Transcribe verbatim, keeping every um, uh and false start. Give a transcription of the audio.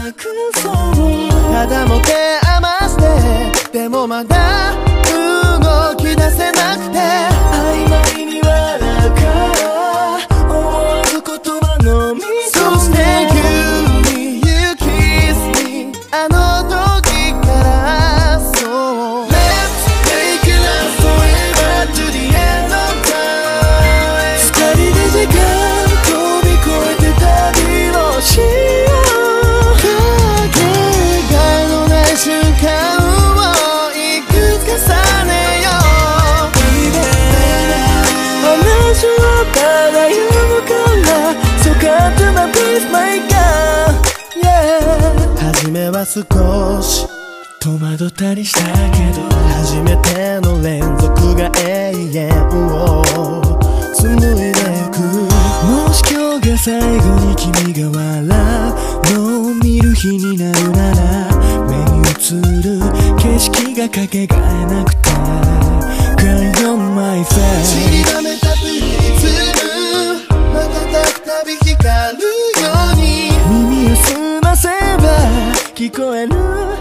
くそうただ持て余してでもまだ動き出せなくて曖昧に笑うから思わず言葉のみそして急に You kiss me あの時からそう Let's take it up forever to the end of time 二人で時間飛び越えて旅をしようかけがえのない瞬間をいくつか重ねよう Baby 話は漂うからSo come to my place my girl Yeah 初めは少し戸惑ったりしたけど初めての連続が永遠を紡いでゆくもし今日が最後に君が笑うのを見る日になるなら目に映る景色がかけがえなくて Cry on my face 散りばめたプリズム瞬くたび光るように耳を澄ませば聞こえる